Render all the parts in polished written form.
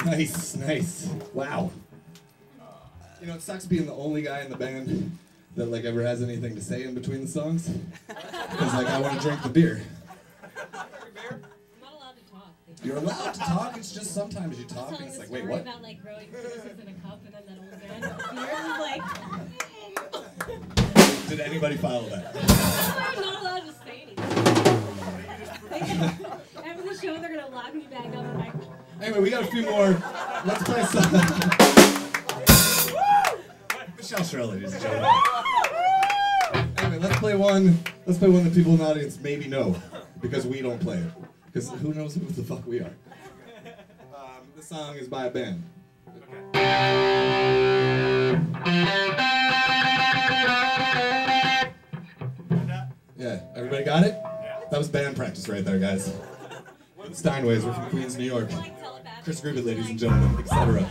Nice, nice. Wow. You know, it sucks being the only guy in the band that like ever has anything to say in between the songs. Because like I want to drink the beer. I'm not allowed to talk. You're allowed to talk. It's just sometimes you talk and it's like, wait, what? About like growing penises in a cup and then that old man beer was like. Did anybody follow that? I'm not allowed to say anything. After the show, they're gonna lock me back up and like. Anyway, we got a few more. Let's play some. Michelle Shirley, ladies and gentlemen. Anyway, let's play one that people in the audience maybe know because we don't play it. Because who knows who the fuck we are? This song is by a band. Yeah, everybody got it? That was band practice right there, guys. Steinways, we're from Queens, New York. Chris Gribbett, ladies and gentlemen, etc.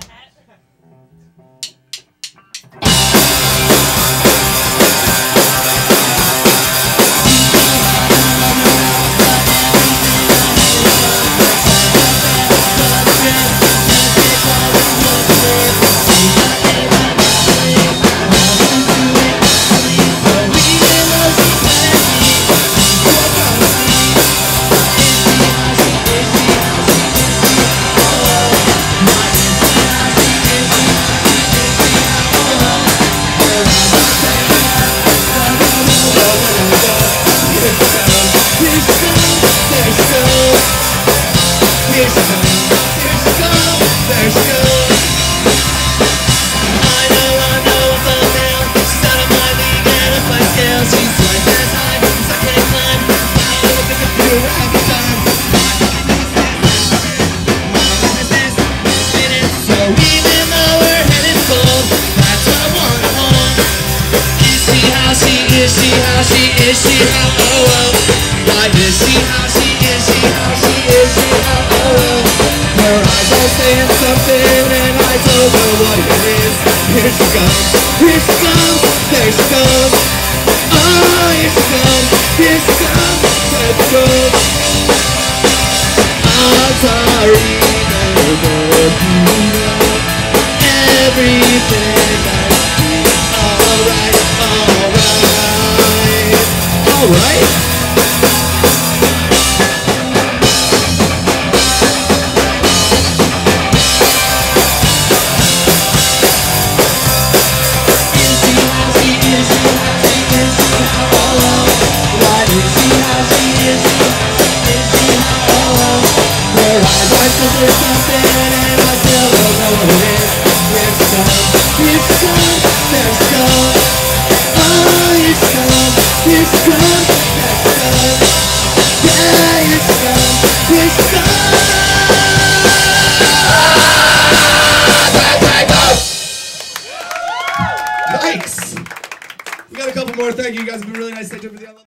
Yikes! We got a couple more. Thank you. You guys have been really nice. Stay tuned for the